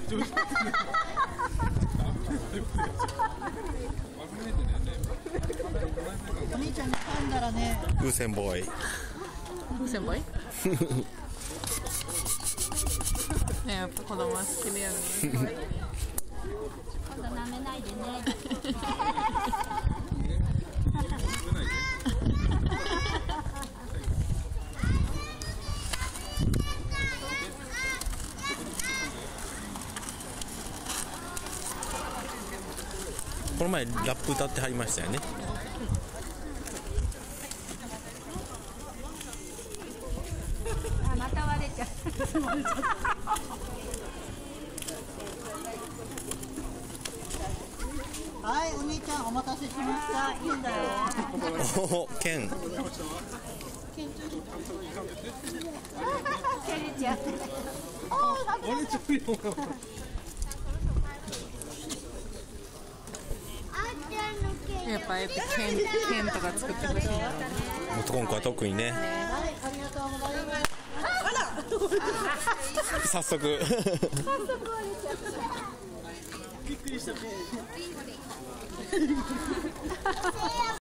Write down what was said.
お兄ちゃんに噛んだらね。 風船ボーイ。 風船ボーイ。ね、やっぱ子供は好きだよね。 今度舐めないでね。 この前ラップ歌ってはりましたよね。 あ、また割れちゃった。 はい、お兄ちゃんお待たせしました。いいんだよ。 おお、剣。 蹴れちゃう。 やっぱ剣とか作ってほしいな。 男の子は特にね。 はい、ありがとうございます。 早速。 びっくりしたね。